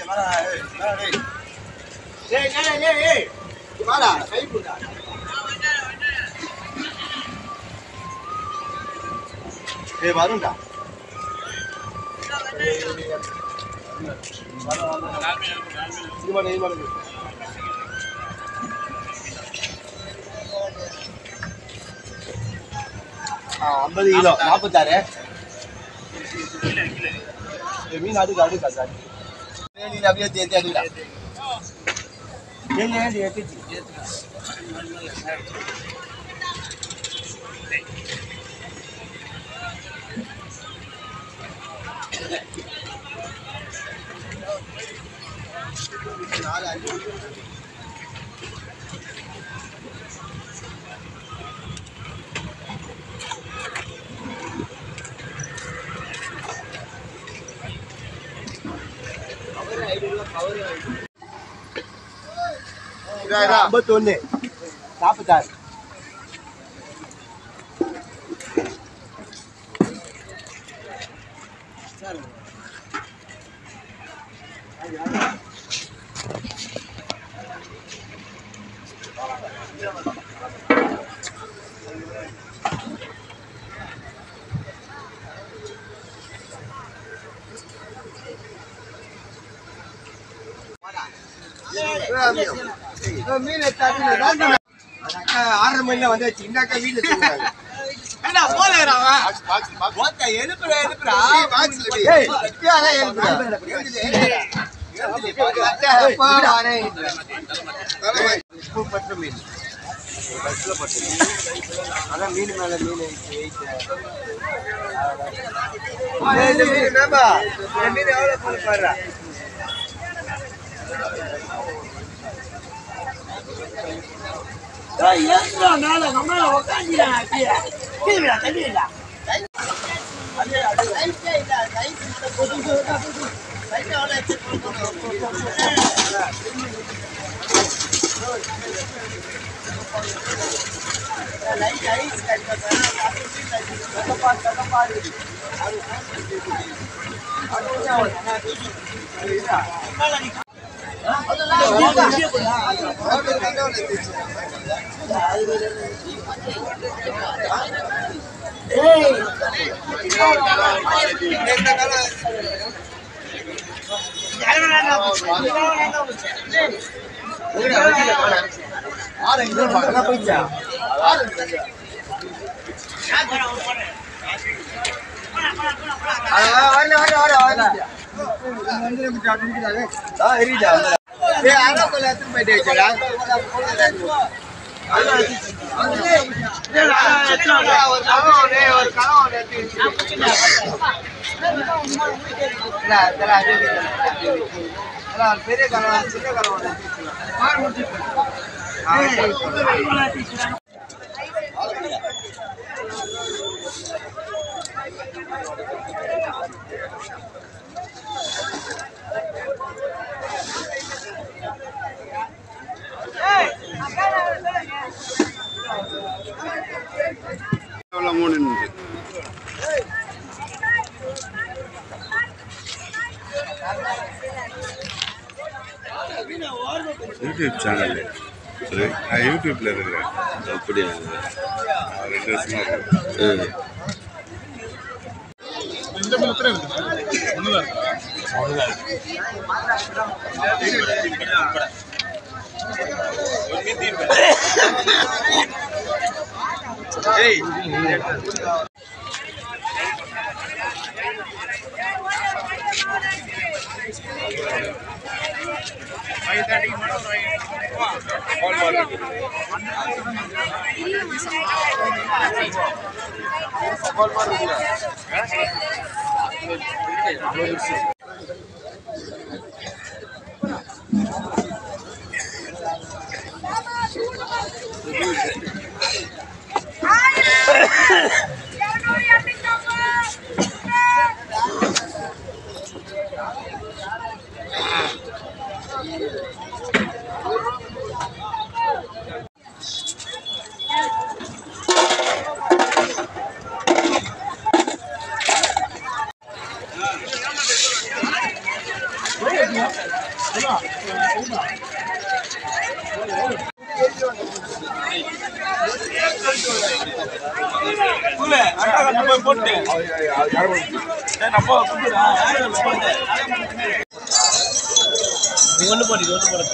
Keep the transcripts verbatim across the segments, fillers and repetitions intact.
Eh, barulah. Ini mana, ini mana? Ah, ஐம்பது kilo நாற்பத்தாறு. மீன் அடுக்கு அடுக்கு அது. நீ அப்படியே தேத்தி அடுக்கா. ஏன் ஏன் தேத்தி? ஐம்பத்தொன்னு நாற்பத்தாறு. மீன் ஆறரை மணில வந்தாச்சு. இந்தாக்கா வீட்டுல சொல்லுவாங்க. மீன் அதான் மீன் மேல மீன் மீன் எவ்வளவு போய் பாடுறா. மேல நம்ம உட்காந்துடா தண்ணி இல்ல பெரிய கலவரம் சின்ன கலவரம் யூடியூப் சேனல் நான் யூடியூப்ல இருக்கிறேன். அப்படியா? ரெண்டு வருஷமா இருக்கு. Yeah. அட்டா கட்ட போய் போட்டு நம்ம நீ ஒன்று போடு ஒன்று போடு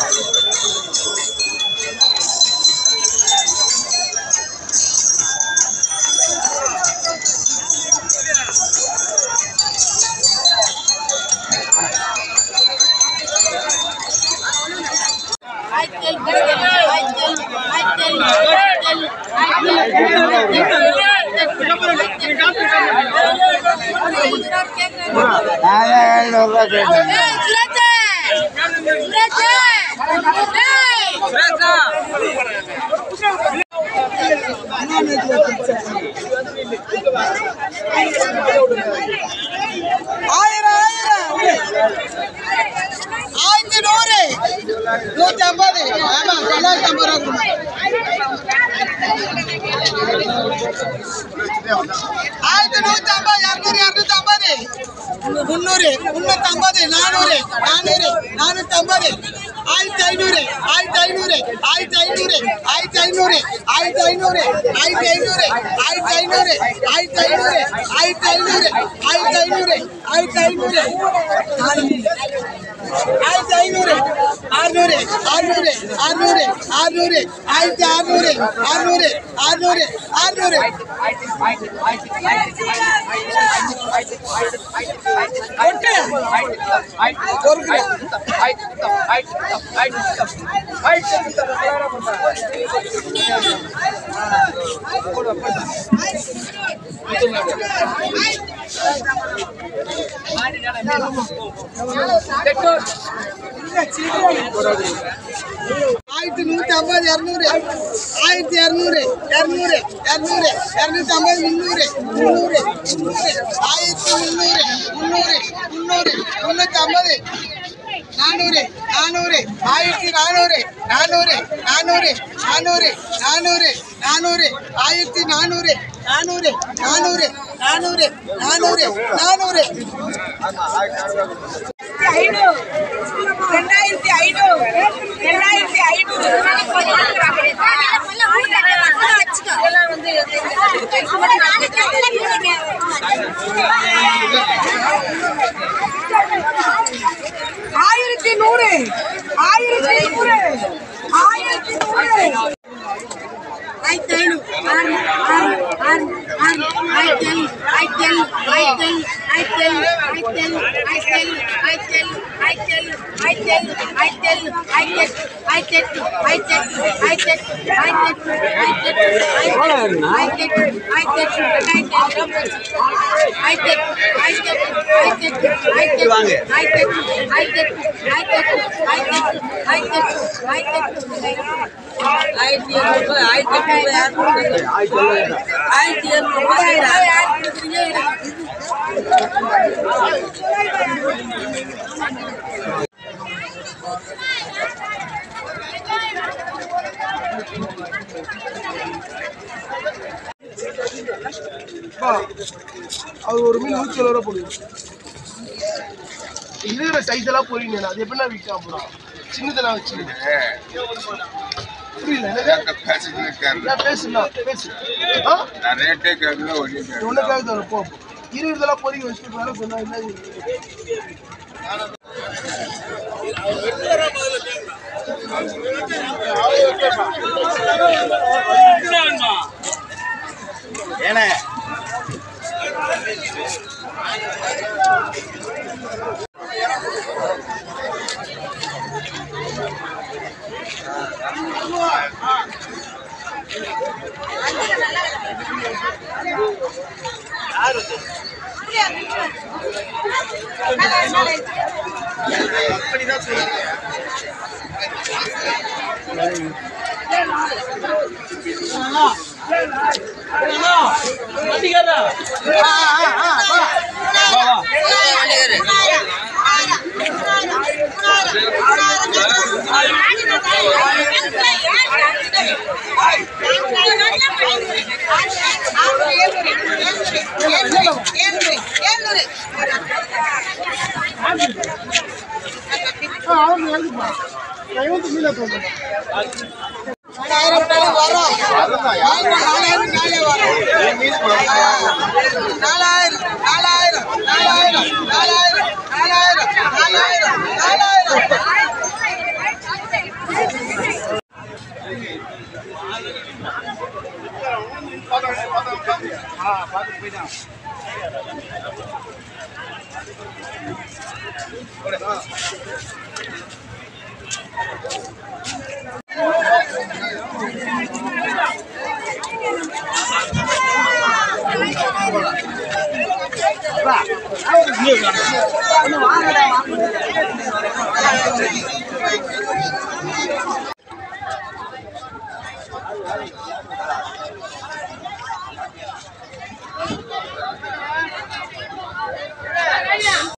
ஆயிரத்தி நூறு நூத்தி ஐம்பது ஆமா தொள்ளாயிரத்தி ஐம்பது ரூபா ஆயிரத்தி நூத்தி ஐம்பது இருநூறு இருநூத்தி ஐம்பது முன்னூறு முன்னூத்தி ஐம்பது நானூறு நானூறு நானூத்தி ஐம்பது ஆயிரத்தி ஐநூறு ஆயிரத்தி ஐநூறு ஆயிரத்தி ஐநூறு ஆயிரத்தி ஐநூறு ஆயிரத்தி ஐநூறு ஆயிரத்தி ஐநூறு ஆயிரத்தி ஐநூறு ஆயிரத்தி ஐநூறு ஆயிரத்தி ஐநூறு ஆயிரத்தி ஐநூறு ஆயிரத்தி ஐநூறு ஆயிரத்தி ஐநூறு அறுநூறு அறுநூறு அறுநூறு அறுநூறு ஆயிரத்தி அறுநூறு அறுநூறு அறுநூறு அறுநூறு ஆயிரத்தி நூத்தி ஐம்பது இருநூறு ஆயிரத்தி இருநூறு இருநூறு இருநூறு இருநூத்தி ஐம்பது முன்னூறு முன்னூறு முன்னூறு ஆயிரத்தி முன்னூறு முன்னூறு முன்னூறு முன்னூத்தி ஐம்பது நானூறு நானூறு ஆயிரத்தி நானூறு நானூறு நானூறு நானூறு நானூறு நானூறு ஆயிரத்தி நானூறு நானூறு நானூறு நானூறு நானூறு நானூறு ரெண்டாயிரத்தி ஐநூறு ரெண்டாயிரத்தி ஐநூறு ஆயிரத்தி நூறு ஆயிரத்தி நூறு ஆயிரத்தி நூறு ஆயிரத்தி ஐநூறு ஆறு ஆறு ஆறு ஆறு ஆயிரத்தி ஐநூறு ஆயிரத்தி ஐநூறு ஆயிரத்தி ஐநூறு ஆயிரத்தி ஐநூறு ஆயிரத்தி ஐநூறு ஆயிரத்தி ஐநூறு ஆயிரத்தி ஐநூறு ஆயிரத்தி ஐநூறு ஆயிரத்தி ஐநூறு ஆயிரத்தி ஐநூறு ஆயிரத்தி எட்டு ஆயிரத்தி எட்டு ஆயிரத்தி எட்டு ஆயிரத்தி எட்டு ஆயிரத்தி எட்டு ஆயிரத்தி எட்டு ஆயிரத்தி எட்டு ஆயிரத்தி எட்டு ஆயிரத்தி எட்டு ஆயிரத்தி எட்டு ஆயிரத்தி எட்டு ஆயிரத்தி எட்டு ஆயிரத்தி எட்டு ஆயிரத்தி எட்டு ஆயிரத்தி எட்டு ஆயிரத்தி எட்டு ஆயிரத்தி எழுநூறு ஆயிரத்தி எட்நூறு ஆயிரத்தி எழுநூறு அவர் ஒரு மீன் நூற்றி எழுபது ரூபா போடுவோம். இருக்கிற சைஸ் எல்லாம் போறீங்க அது எப்படின்னா விற்கா போறோம் சின்னதெல்லாம் வச்சு புரியல பேசுனா பேசு ஒன்றுக்காக போ இருபதெல்லாம் பொறிக்க வச்சுட்டு சொன்னா என்ன ஏனே அப்படிதான் சொல்லுங்க வரும் வாங்கடா